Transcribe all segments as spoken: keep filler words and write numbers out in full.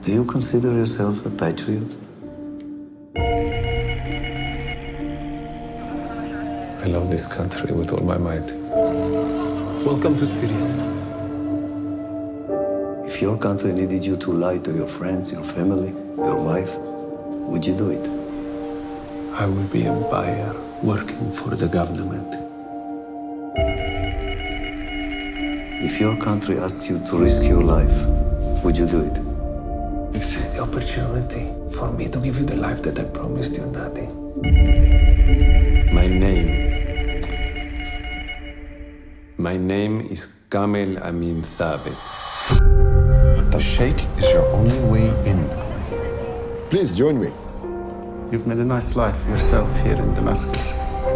Do you consider yourself a patriot? I love this country with all my might. Welcome to Syria. If your country needed you to lie to your friends, your family, your wife, would you do it? I will be a buyer working for the government. If your country asked you to risk your life, would you do it? This is the opportunity for me to give you the life that I promised you, Daddy. My name. My name is Kamel Amin Thabit. The Sheikh is your only way in. Please join me. You've made a nice life yourself here in Damascus.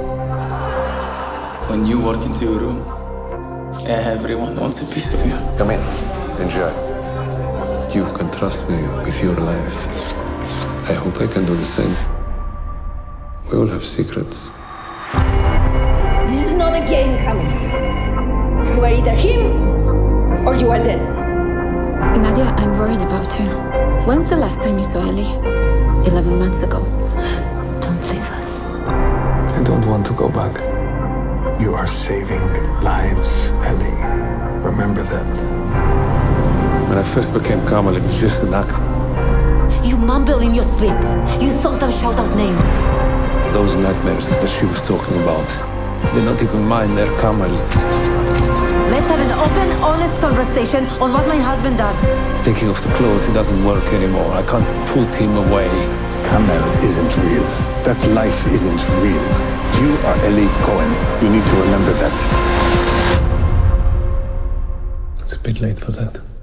When you walk into your room, everyone wants a piece of you. Come in. Enjoy. You can trust me with your life. I hope I can do the same. We all have secrets. This is not a game, Kamel. You are either him or you are dead. Nadia, I'm worried about you. When's the last time you saw Eli? Eleven months ago. Don't leave us. I don't want to go back. You are saving lives, Eli. Remember that. When I first became Kamel, it was just an act. You mumble in your sleep. You sometimes shout out names. Those nightmares that she was talking about, they're not even mine, they're Kamel's. Let's have an open, honest conversation on what my husband does. Taking off the clothes, he doesn't work anymore. I can't put him away. Kamel isn't real. That life isn't real. You are Eli Cohen. You need to remember that. It's a bit late for that.